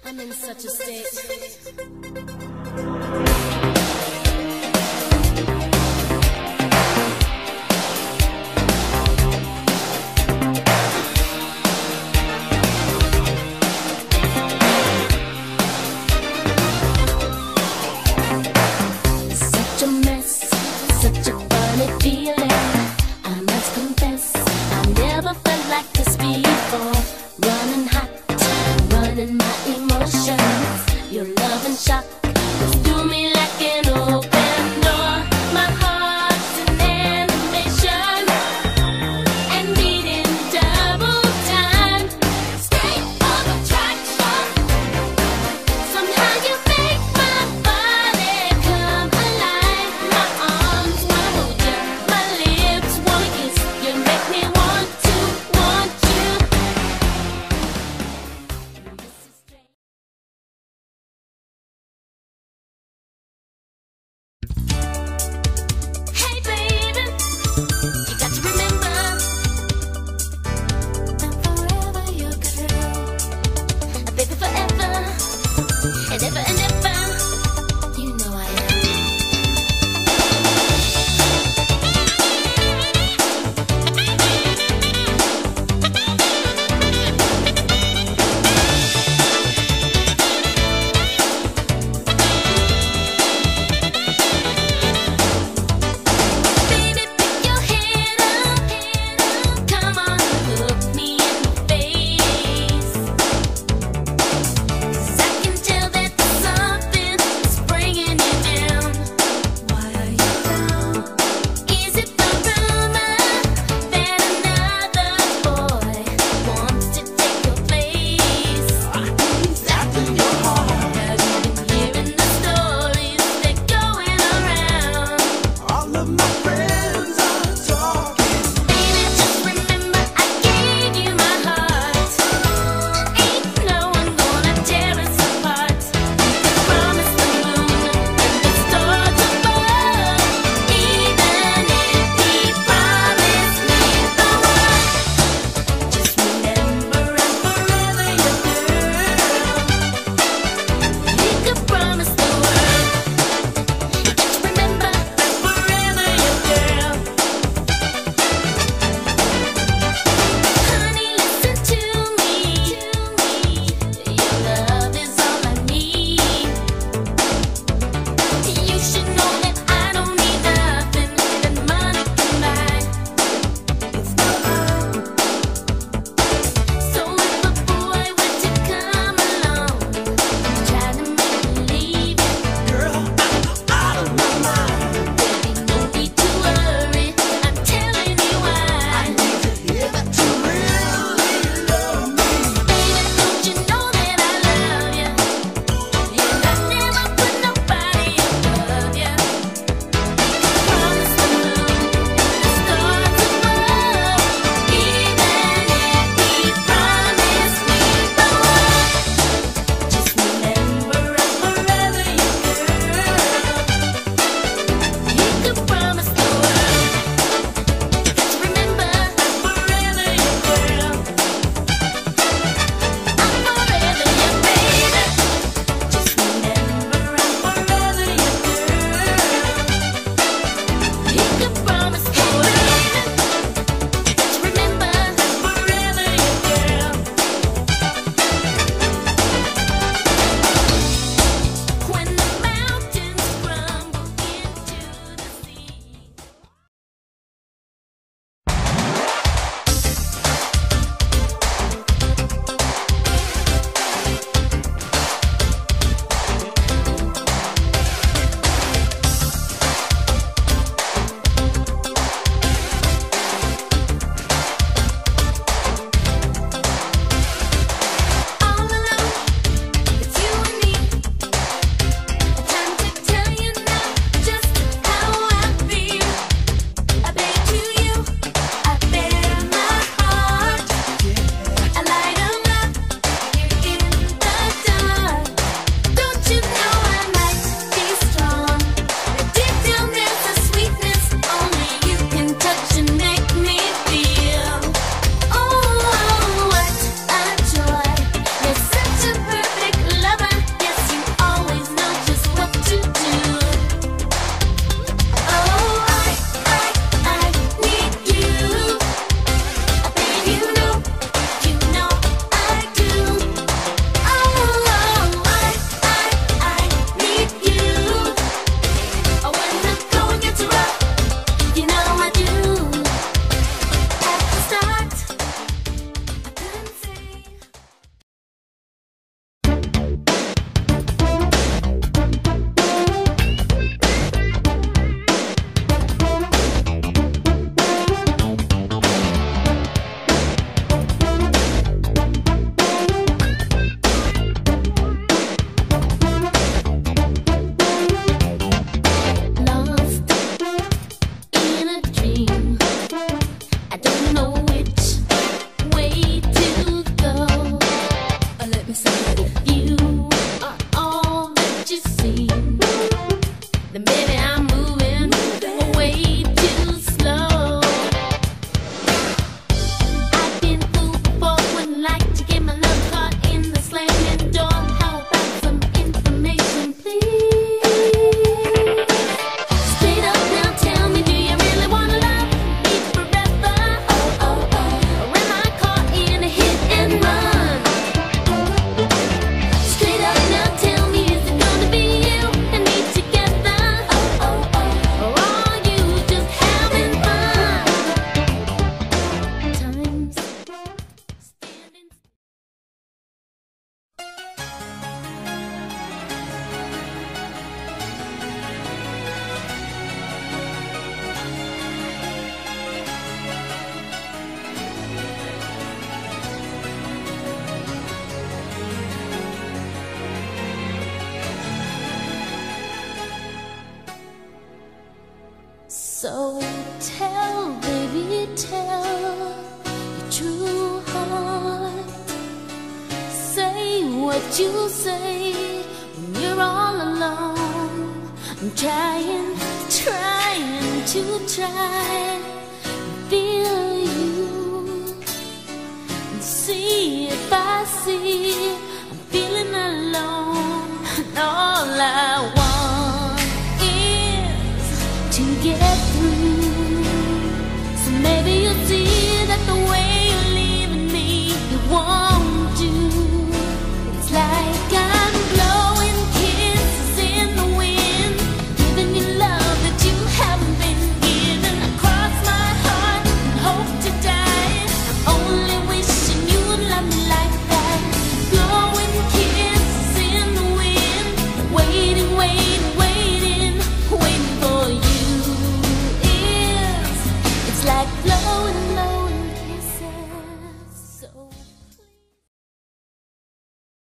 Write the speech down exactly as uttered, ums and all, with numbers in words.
I'm in such a state. Such a mess, such a funny feeling. I must confess, I never felt like this before. Running hot, running my emotions. Your love and shock then baby I'm moving way too slow. I've been fooled before, wouldn't like to get my love caught in the slamming door. How about some information, please? Straight up now, tell me, do you really wanna love me forever? Oh, oh, oh. Or am I caught in a hit and run? Straight up now, tell me, is it gonna be you and me together? Oh, oh, oh. Or are you just having fun? Time's standing. So tell, baby, tell your true heart. Say what you say when you're all alone. I'm trying, trying to try and feel you and see if I see I'm feeling alone. And all I want is to get through. So maybe you'll see that the way you're leaving me, you won't do. It's like I'm blowing kisses in the wind, giving you love that you haven't been given. I cross my heart and hope to die. I'm only wishing you'd love me like that. Blowing kisses in the wind, waiting, waiting, waiting, waiting for you. It's, it's like blowing